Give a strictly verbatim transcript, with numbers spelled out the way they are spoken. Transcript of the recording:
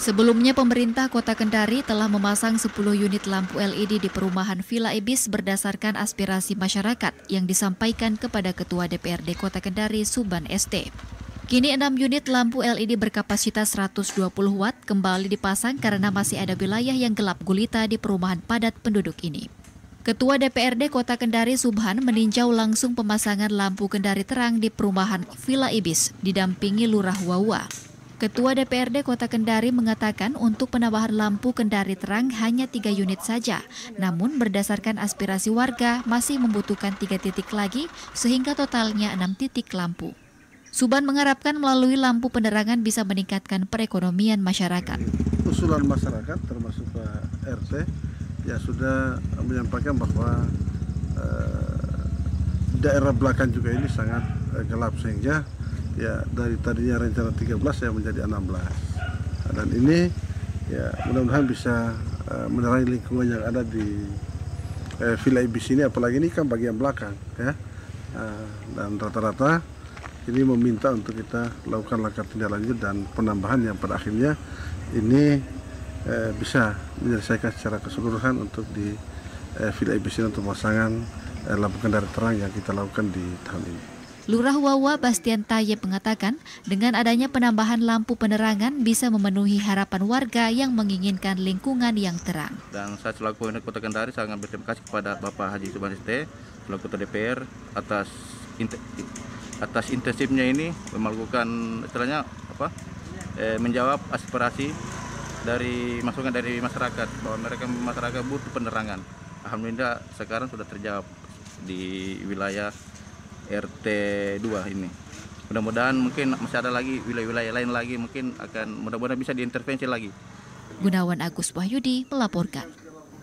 Sebelumnya pemerintah Kota Kendari telah memasang sepuluh unit lampu L E D di perumahan Villa Ibis berdasarkan aspirasi masyarakat yang disampaikan kepada Ketua D P R D Kota Kendari Suban S T. Kini enam unit lampu L E D berkapasitas seratus dua puluh watt kembali dipasang karena masih ada wilayah yang gelap gulita di perumahan padat penduduk ini. Ketua D P R D Kota Kendari Subhan meninjau langsung pemasangan lampu Kendari terang di perumahan Villa Ibis didampingi Lurah Wawa. Ketua D P R D Kota Kendari mengatakan untuk penambahan lampu Kendari terang hanya tiga unit saja, namun berdasarkan aspirasi warga masih membutuhkan tiga titik lagi sehingga totalnya enam titik lampu. Suban mengharapkan melalui lampu penerangan bisa meningkatkan perekonomian masyarakat. Usulan masyarakat termasuk Pak R T ya sudah menyampaikan bahwa eh, daerah belakang juga ini sangat eh, gelap sehingga ya dari tadinya rencana tiga belas ya menjadi enam belas. Dan ini ya mudah-mudahan bisa uh, menerangi lingkungan yang ada di uh, Villa Ibis ini, apalagi ini kan bagian belakang ya. Uh, dan rata-rata ini meminta untuk kita lakukan langkah tindak lanjut dan penambahan yang pada akhirnya ini uh, bisa menyelesaikan secara keseluruhan untuk di uh, Villa Ibis ini untuk pemasangan uh, lampu kendari terang yang kita lakukan di tahun ini. Lurah Wawa Bastian Tayyip mengatakan dengan adanya penambahan lampu penerangan bisa memenuhi harapan warga yang menginginkan lingkungan yang terang. Dan saya selaku Wali Kota Kendari sangat berterima kasih kepada Bapak Haji Suban S T selaku Ketua D P R atas atas intensifnya ini melakukan istilahnya apa eh, menjawab aspirasi dari masukan dari masyarakat bahwa mereka masyarakat butuh penerangan. Alhamdulillah sekarang sudah terjawab di wilayah R T dua ini. Mudah-mudahan mungkin masih ada lagi wilayah-wilayah lain lagi mungkin akan mudah-mudahan bisa diintervensi lagi. Gunawan Agus Wahyudi melaporkan.